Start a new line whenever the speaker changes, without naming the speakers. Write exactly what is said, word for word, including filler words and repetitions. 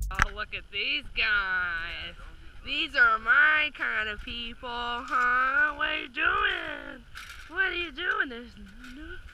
Oh, look at these guys. These are my kind of people, huh? What are you doing? What are you doing? There's no